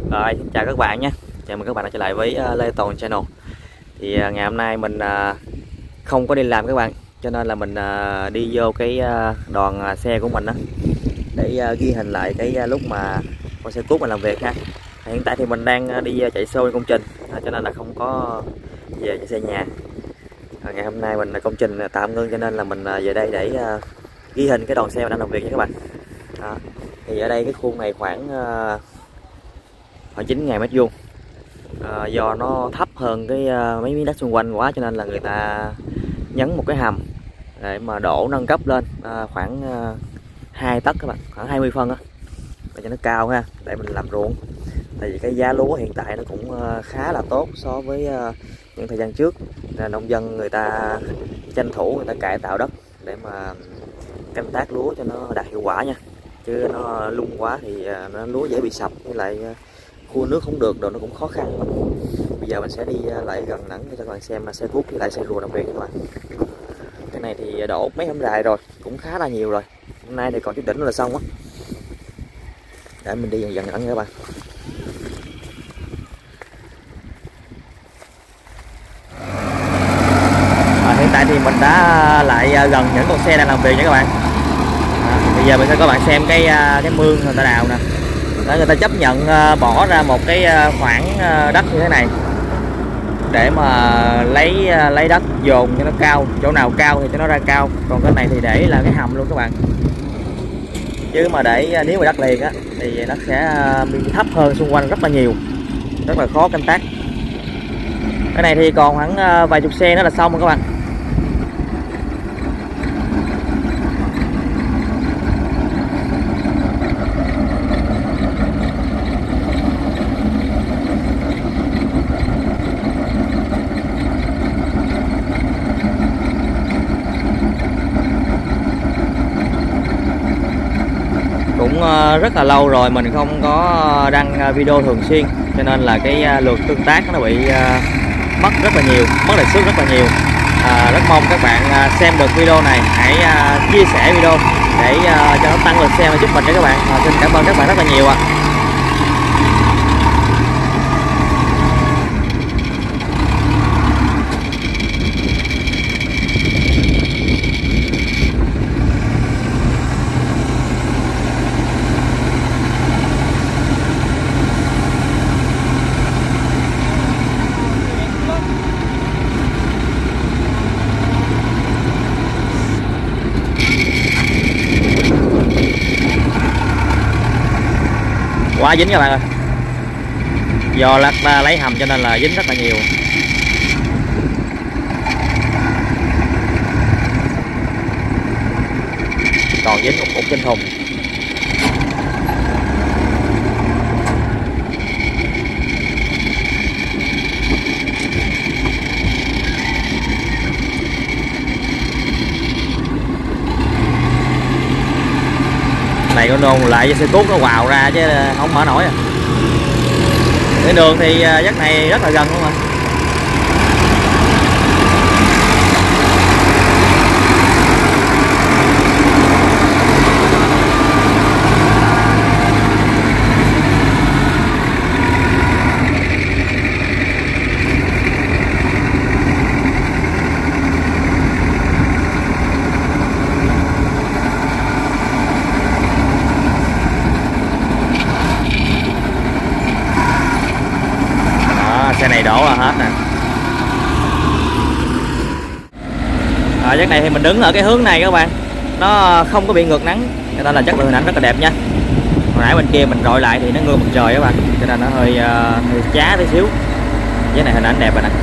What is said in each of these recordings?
Rồi, xin chào các bạn nha. Chào mừng các bạn đã trở lại với Lê Tồn Channel. Thì ngày hôm nay mình không có đi làm các bạn, cho nên là mình đi vô cái đoàn xe của mình đó, để ghi hình lại cái lúc mà con xe cuốc mình làm việc ha. Hiện tại thì mình đang đi chạy xô công trình, cho nên là không có về chạy xe nhà. Ngày hôm nay mình công trình tạm ngưng, cho nên là mình về đây để ghi hình cái đoàn xe mình đang làm việc nha các bạn. Đó. Thì ở đây cái khuôn này khoảng 9.000 mét vuông. Do nó thấp hơn cái mấy miếng đất xung quanh quá, cho nên là người ta nhấn một cái hầm để mà đổ nâng cấp lên khoảng 2 tấc các bạn, khoảng 20 phân á, để cho nó cao ha, để mình làm ruộng. Tại vì cái giá lúa hiện tại nó cũng khá là tốt so với những thời gian trước, nên nông dân người ta tranh thủ người ta cải tạo đất để mà canh tác lúa cho nó đạt hiệu quả nha, chứ nó lung quá thì nó lúa dễ bị sập, với lại khua nước không được, đồ nó cũng khó khăn. Bây giờ mình sẽ đi lại gần lẫn cho các bạn xem là xe cuốc với lại xe rùa làm việc các bạn. Cái này thì đổ mấy hôm dài rồi, cũng khá là nhiều rồi. Hôm nay thì còn chút đỉnh là xong á. Để mình đi dần lẫn các bạn. Hiện tại thì mình đã lại gần những con xe đang làm việc nha các bạn. Bây giờ mình sẽ cho các bạn xem cái mương người ta đào nè. Đó, người ta chấp nhận bỏ ra một cái khoảng đất như thế này để mà lấy đất dồn cho nó cao, chỗ nào cao thì cho nó ra cao, còn cái này thì để là cái hầm luôn các bạn. Chứ mà để nếu mà đất liền á thì nó sẽ bị thấp hơn xung quanh rất là nhiều, rất là khó canh tác. Cái này thì còn khoảng vài chục xe nữa là xong rồi các bạn. Cũng rất là lâu rồi mình không có đăng video thường xuyên, cho nên là cái lượt tương tác nó bị mất rất là nhiều, mất lượt sức rất là nhiều. Rất mong các bạn xem được video này hãy chia sẻ video để cho nó tăng lượt xem và giúp mình cho các bạn. Xin cảm ơn các bạn rất là nhiều ạ. Quá dính các bạn ơi, do lát lấy hầm cho nên là dính rất là nhiều. Còn dính một trên thùng. Này có nôn lại với xe cuốc nó quào ra chứ không mở nổi. Cái đường thì giấc này rất là gần luôn mà. Xe này đổ là hết nè. Giấc này thì mình đứng ở cái hướng này các bạn, nó không có bị ngược nắng, cho nên là chất lượng hình ảnh rất là đẹp nha. Hồi nãy bên kia mình rọi lại thì nó ngược mặt trời các bạn, cho nên nó hơi chá tí xíu. Cái này hình ảnh đẹp rồi nè.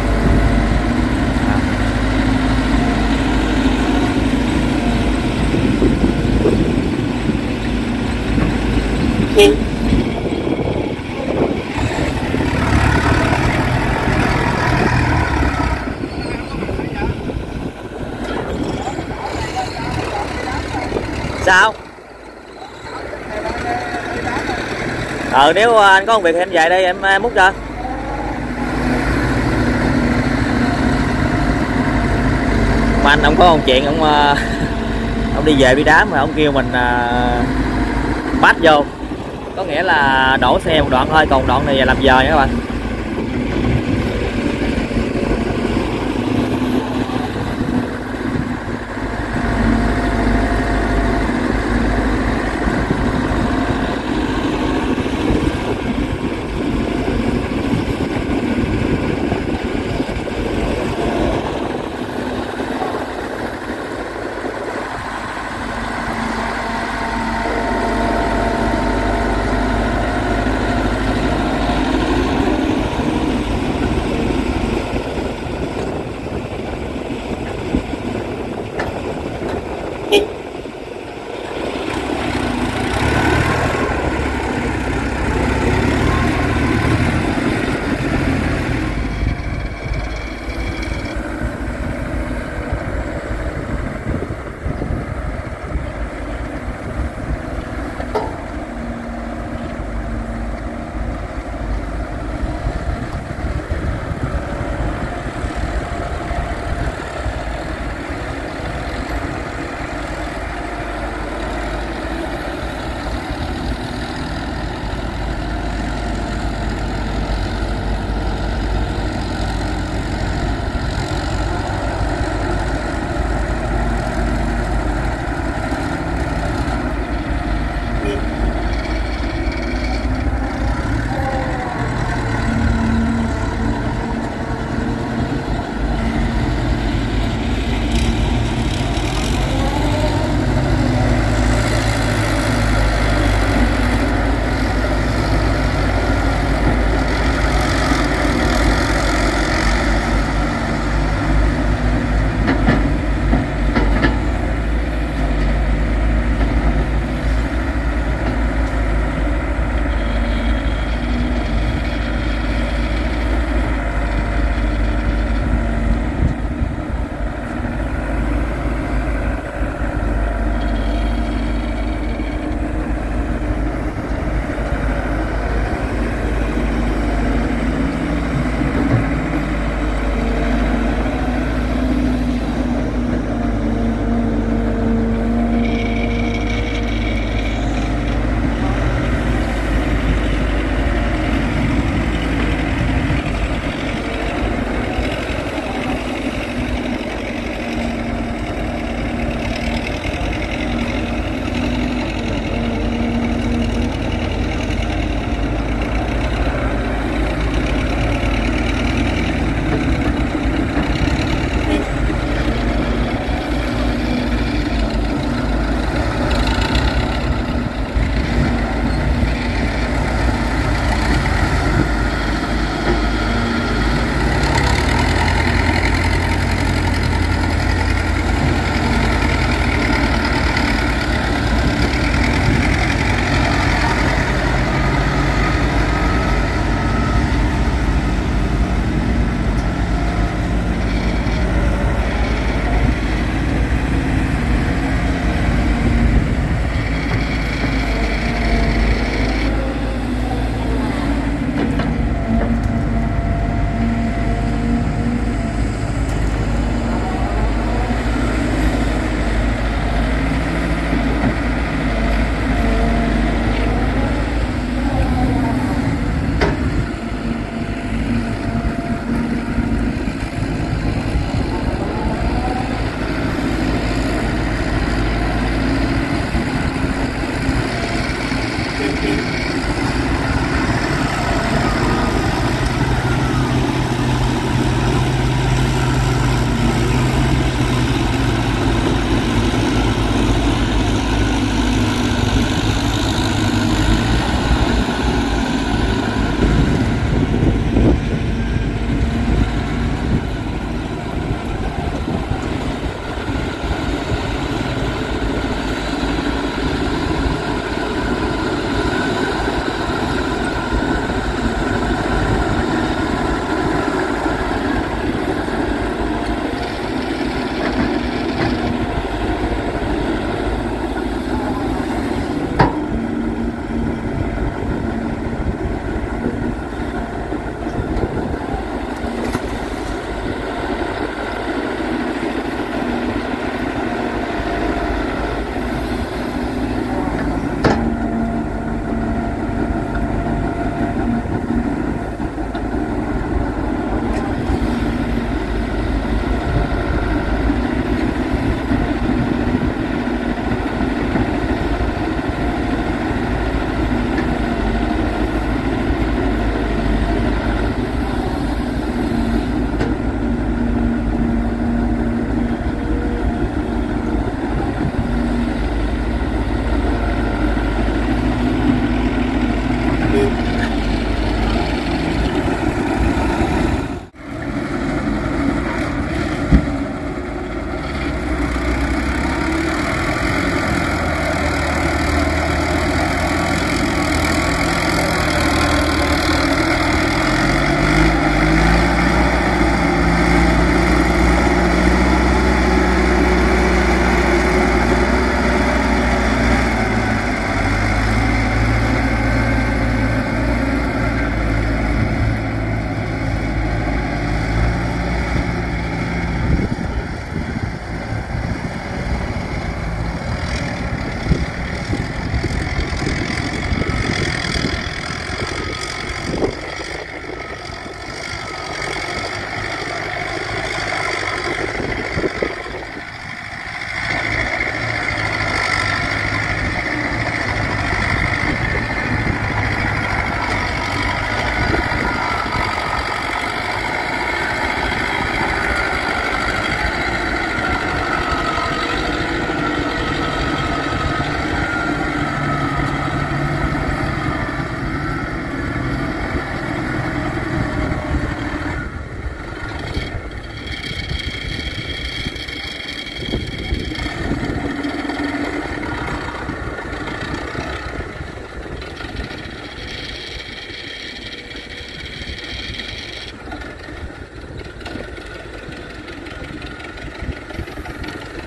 Sao? Nếu anh có công việc thì em về đây em múc cho. Mà anh không có công chuyện, ông đi về bị đám mà ông kêu mình bắt vô Có nghĩa là đổ xe một đoạn thôi, còn đoạn này làm giờ nha các bạn.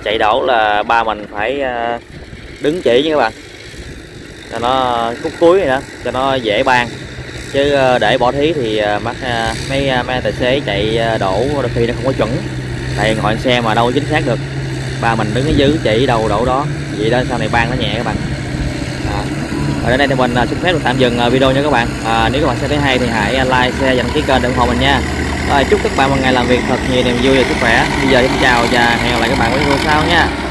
chạy đổ là ba mình phải đứng chỉ nha các bạn, cho nó khúc cuối này đó cho nó dễ ban, chứ để bỏ thí thì mấy tài xế chạy đổ đôi khi nó không có chuẩn, tại ngồi xe mà đâu có chính xác được. Ba mình đứng ở dưới chỉ đầu đổ đó, vậy đó sau này ban nó nhẹ các bạn. Ở đây thì mình xin phép được tạm dừng video nha các bạn. Nếu các bạn xem thấy hay thì hãy like, share và đăng ký kênh để ủng hộ mình nha. Rồi, chúc các bạn một ngày làm việc thật nhiều niềm vui và sức khỏe. Bây giờ xin chào và hẹn gặp lại các bạn với video sau nha.